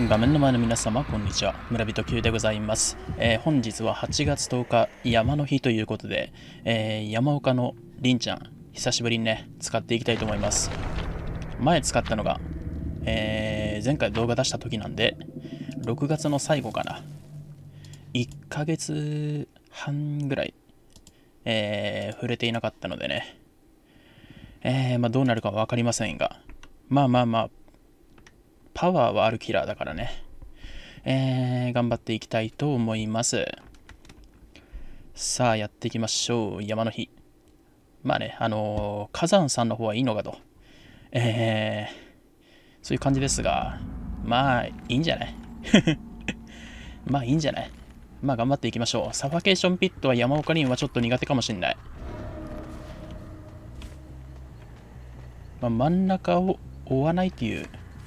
画面の前の皆様、こんにちは。村人 Q でございます。本日は8月10日、山の日ということで、山岡のりんちゃん、久しぶりにね、使っていきたいと思います。前使ったのが、前回動画出した時なんで、6月の最後かな。1ヶ月半ぐらい、触れていなかったのでね、どうなるかは分かりませんが、パワーはあるキラーだからね、頑張っていきたいと思います。さあ、やっていきましょう。山の日。火山さんの方はいいのかと。そういう感じですが、いいんじゃないいいんじゃない頑張っていきましょう。サファケーションピットは山岡リンはちょっと苦手かもしれない。真ん中を追わないっていう。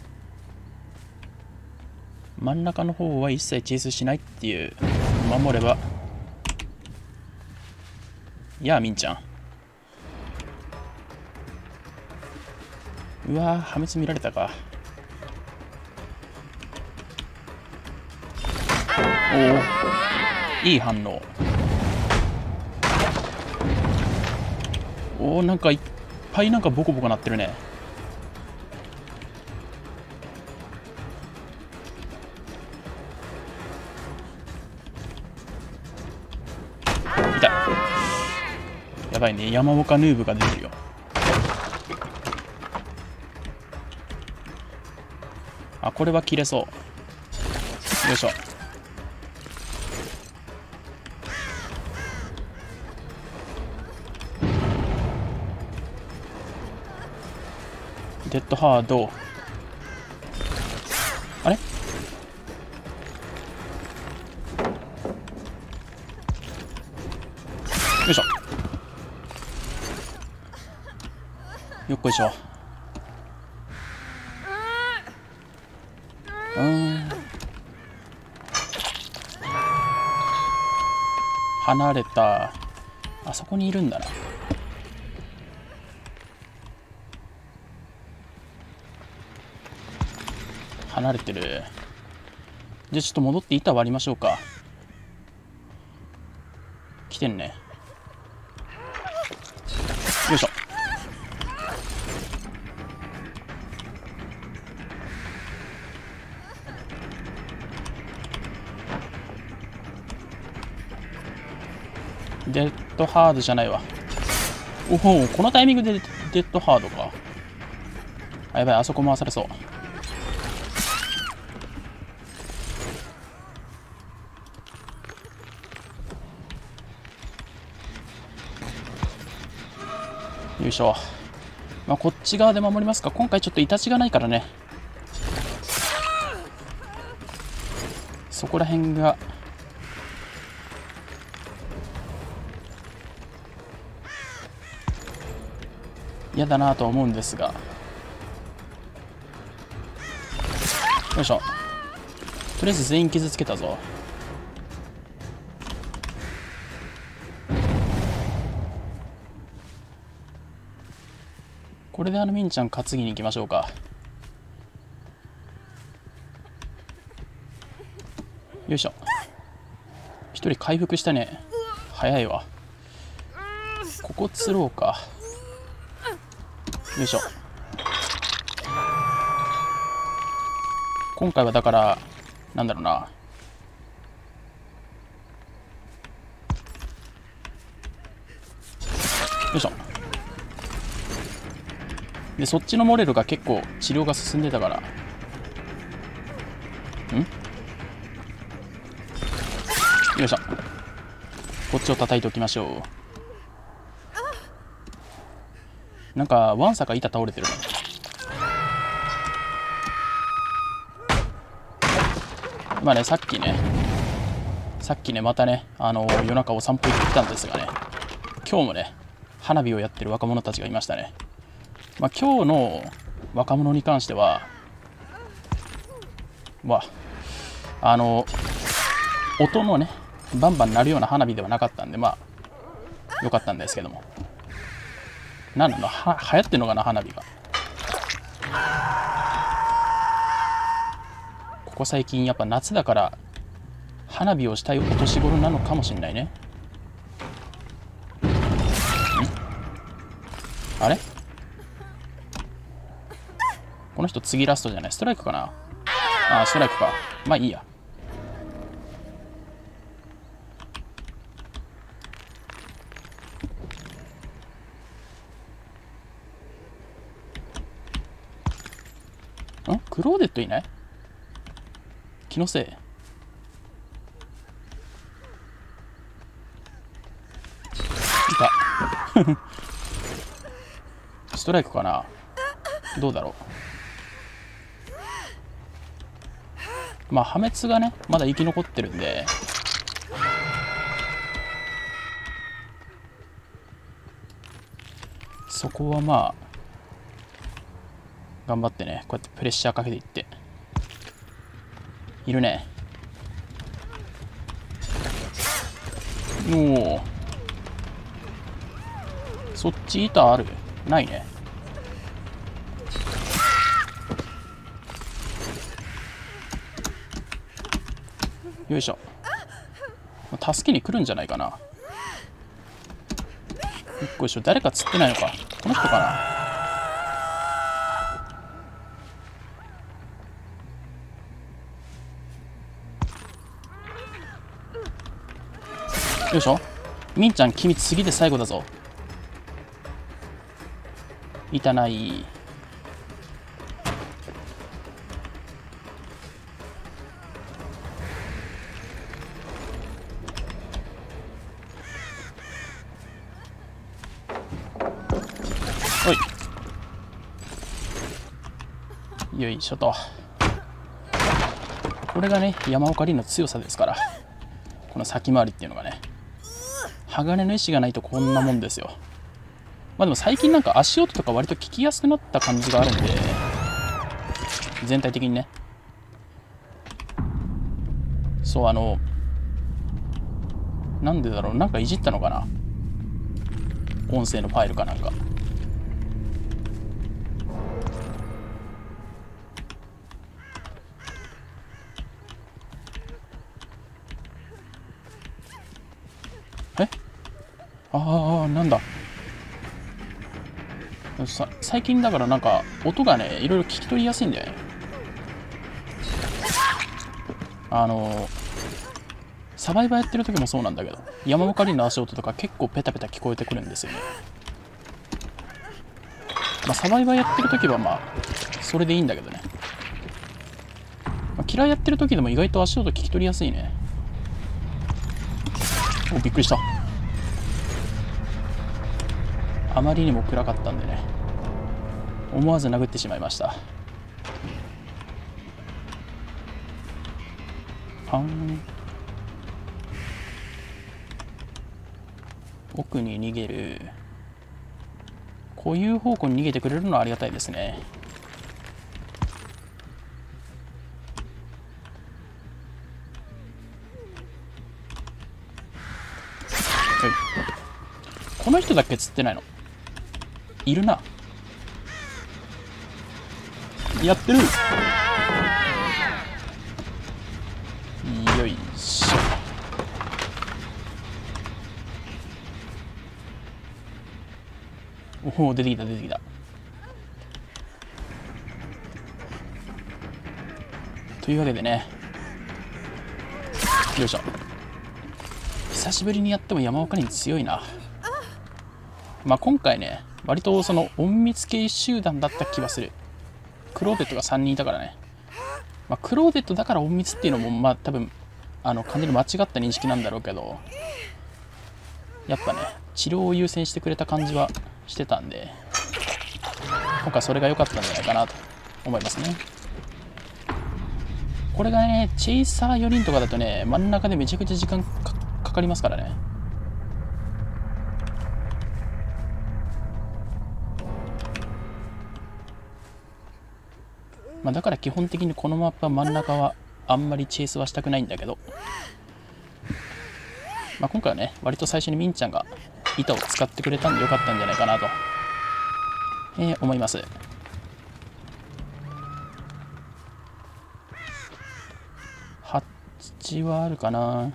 真ん中の方は一切チェイスしないっていう。守れば。みんちゃん。うわぁ、破滅見られたか。おお、いい反応。おお、なんかいっぱいボコボコなってるね。痛い。やばいね、山岡ヌーブが出てるよ。あ、これは切れそう。よいしょ。デッドハード。あれ？よいしょ。よっこいしょ。離れた。あそこにいるんだな。離れてる。じゃあちょっと戻って板割りましょうか。来てんね。よいしょ。デッドハードじゃないわ。おお、このタイミングでデッドハードか。やばい、あそこ回されそう。よいしょ。こっち側で守りますか。今回ちょっとイタチがないからね。そこら辺が嫌だなとは思うんですが。よいしょ。とりあえず全員傷つけたぞ。これでみんちゃん担ぎに行きましょうか。よいしょ。一人回復したね。早いわ。ここ釣ろうか。よいしょ。今回はだからなんだろうな。よいしょ。で、そっちのモレルが結構治療が進んでたから。よいしょ。こっちを叩いておきましょう。なんかワンサか板倒れてるね。さっきねまたね夜中お散歩行ってきたんですがね、今日もね花火をやってる若者たちがいましたね。今日の若者に関しては音のねバンバン鳴るような花火ではなかったんで良かったんですけども、流行ってんのかな花火が。こここ最近やっぱ夏だから花火をしたいお年頃なのかもしれないね。あれ、この人次ラストじゃない？ストライクかな。ああ、ストライクか。まあいいや。クローデットいない？気のせい。いた。ストライクかな。どうだろう。まあ破滅がねまだ生き残ってるんで、そこはまあ頑張ってね、こうやってプレッシャーかけていって。いるね。おお、そっち板ある？ないね。よいしょ。助けに来るんじゃないかな。よっしょ。誰か釣ってないのか。この人かな。よいしょ。みんちゃん、君次で最後だぞ。板ない。おい。よいしょと。これがね、山岡凛の強さですから。この先回りっていうのがね。鋼の意志がないとこんなもんですよ。まあでも最近なんか足音とか割と聞きやすくなった感じがあるんで、全体的にね。そう、なんでだろう、なんかいじったのかな、音声のファイルかなんか。なんだ。最近だからなんか音がねいろいろ聞き取りやすいんだよね。サバイバーやってる時もそうなんだけど、山岡凛の足音とか結構ペタペタ聞こえてくるんですよね。まあサバイバーやってる時はまあそれでいいんだけどね、まあ、嫌いやってる時でも意外と足音聞き取りやすいね。お、びっくりした。あまりにも暗かったんでね、思わず殴ってしまいました。奥に逃げる。固有方向に逃げてくれるのはありがたいですね。この人だけ釣ってないのいるな。やってる。よいしょ。おお、出てきた出てきた。というわけでね、よいしょ。久しぶりにやっても山岡に強いな。まあ今回ね割とその隠密系集団だった気はする。クローデットが3人いたからね。まあクローデットだから隠密っていうのもまあ多分完全に間違った認識なんだろうけど、やっぱね治療を優先してくれた感じはしてたんで、今回それが良かったんじゃないかなと思いますね。これがねチェイサー4人とかだとね真ん中でめちゃくちゃ時間かかりますからね。まあだから基本的にこのマップは真ん中はあんまりチェイスはしたくないんだけど、まあ今回はね割と最初にみんちゃんが板を使ってくれたんでよかったんじゃないかなと、思います。 道はあるかな。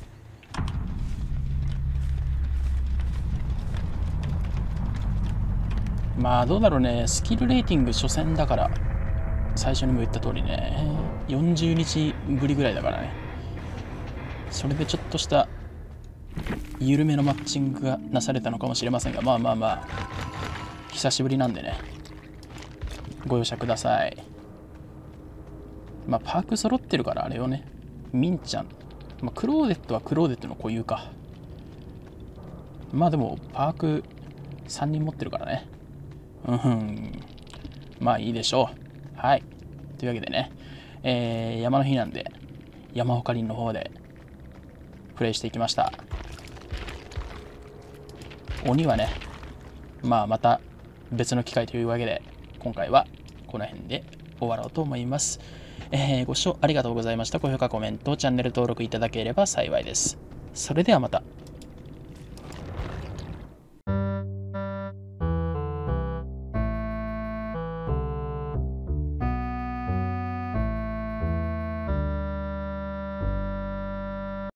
まあどうだろうね。スキルレーティング初戦だから、最初にも言った通りね、40日ぶりぐらいだからね。それでちょっとした緩めのマッチングがなされたのかもしれませんが、まあまあまあ久しぶりなんでね、ご容赦ください。まあパーク揃ってるからあれをね、ミンちゃん、まあ、クローデットはクローデットの固有か。まあでもパーク3人持ってるからね。まあいいでしょう。はい。というわけでね、山の日なんで山岡林の方でプレイしていきました。鬼はね、まあまた別の機会というわけで、今回はこの辺で終わろうと思います。ご視聴ありがとうございました。高評価、コメント、チャンネル登録いただければ幸いです。それではまた。